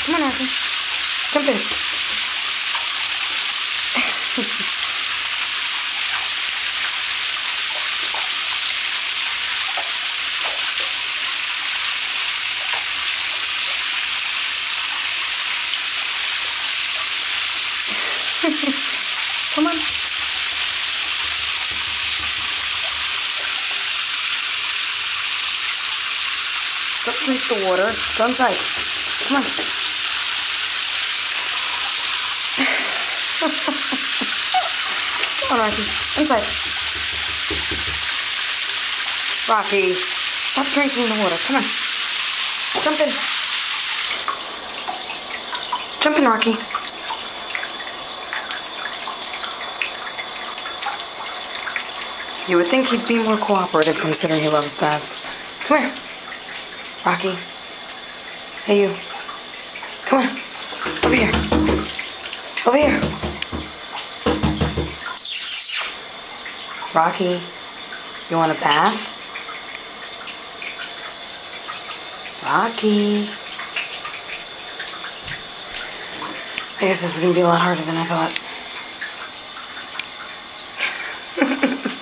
Come on, Rocky. Jump in. Come on. Don't drink the water. Go inside. Come on. Come on, Rocky. Inside. Rocky, stop drinking the water. Come on. Jump in. Jump in, Rocky. You would think he'd be more cooperative considering he loves baths. Come here. Rocky. Hey, you. Come on. Over here. Over here. Rocky, you want a bath? Rocky. I guess this is going to be a lot harder than I thought.